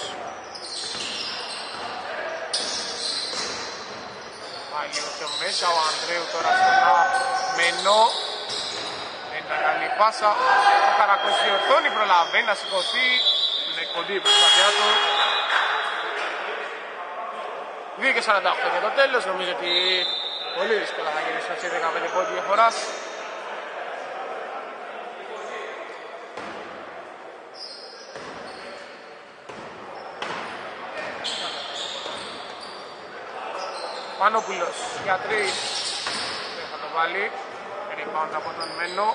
Πάει λίγο πιο μέσα ο Ανδρέου τώρα στον Μενό. Είναι καλή πάσα. Ο Καρακός διορθώνει, προλαβαίνει να σηκωθεί. Είναι κοντή η προσπάθειά του. δύο και σαράντα οκτώ για το τέλος. Νομίζω ότι πολύ δύσκολα θα γυρίσει σε δεκαπέντε πόντους διαφοράς. Πανόπουλος για τρεις. Δεν θα το βάλει. Rebound από τον Μένο.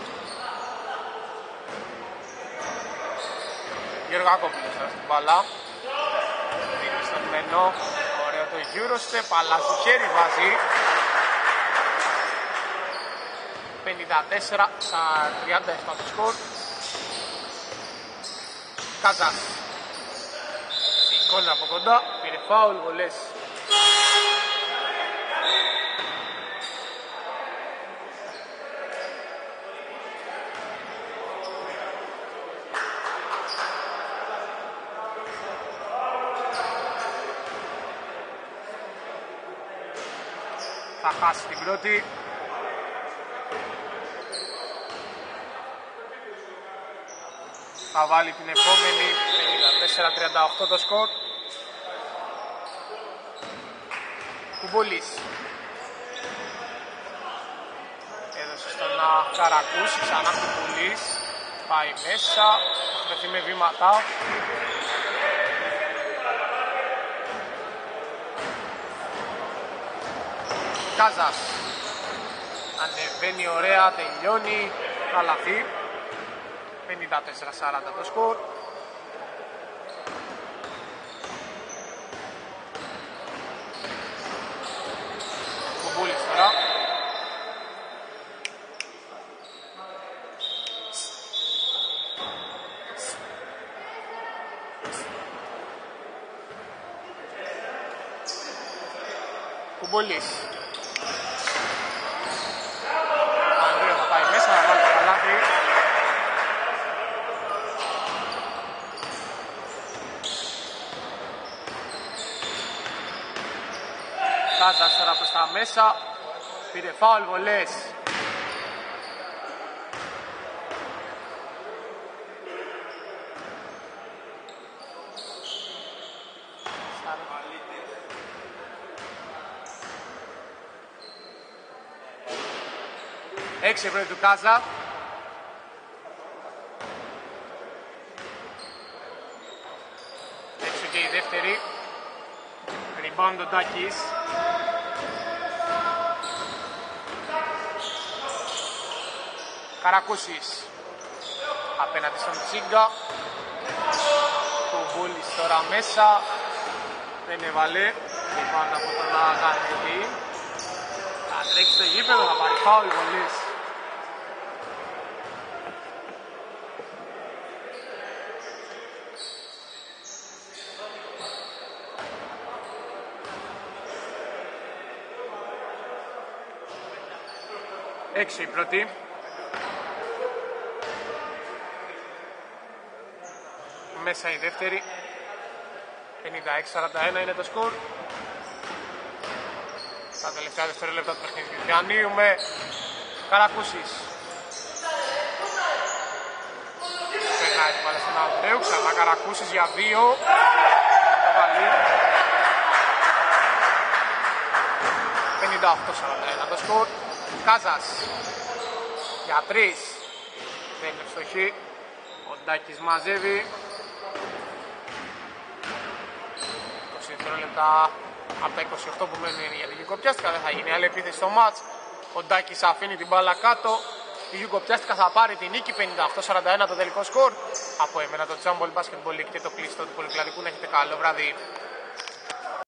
Γεωργακόπουλος τώρα στην μπάλα. Δίνει στον Μένο. Ωραίο το Eurostep, αλλά στο χέρι βάζει. πενήντα τέσσερα στα τριάντα επτά το σκορ. Κάζας. Σηκώνει από κοντά. Πήρε φάουλ, βολές. Θα χάσει την πρώτη. Θα βάλει την επόμενη. πενήντα τέσσερα τριάντα οκτώ το σκορ. Κουμπολής. Έδωσε στον Καρακούση, ξανά Κουμπολής. Πάει μέσα. Θα βρεθεί με βήματα. Κάζας. Ανεβαίνει ωραία, τελειώνει. Καλαθή. πενήντα τέσσερα σαράντα το σκορ. Κουμπούλης τώρα. Κουμπούλης. Ανδρέου θα πάει μέσα, θα βάλει το καλάθι. Κάζας τώρα προς τα μέσα. Πήρε φάουλ, βολές. Έξι ευρώ του Κάζα. Έξω και η δεύτερη. Rebound ο Ντάκης. Καρακούσης. Απέναντι στον Τσίγκα. Κουμπούλης τώρα μέσα. Δεν έβαλε. Rebound από τον Αγανίδη. Θα τρέξει στο γήπεδο, θα πάρει φάουλ βολής. Έξω η πρώτη. Μέσα η δεύτερη. πενήντα έξι σαράντα ένα είναι το σκορ. Στα τελευταία δευτερόλεπτα του παιχνιδιού. Και ανοίγουμε. Καρακούσης. Περνάει την μπάλα στην Αναδρέου, ξανά Καρακούσης για δύο. Το βάλει. πενήντα οκτώ σαράντα ένα το σκορ. Κάζας για τρεις. Δεν είναι φτωχή. Ο Ντάκης μαζεύει. είκοσι δευτερόλεπτα από τα είκοσι οκτώ που μένουν για την Γιουγκοπιάστικα. Δεν θα γίνει άλλη επίθεση στο μάτς. Ο Ντάκης αφήνει την μπάλα κάτω. Η Γιουγκοπιάστικα θα πάρει την νίκη. πενήντα οκτώ σαράντα ένα το τελικό σκορ. Από εμένα το Τζάμπολ Basketball League και το κλειστό του Πολυκλαδικού. Να έχετε καλό βράδυ.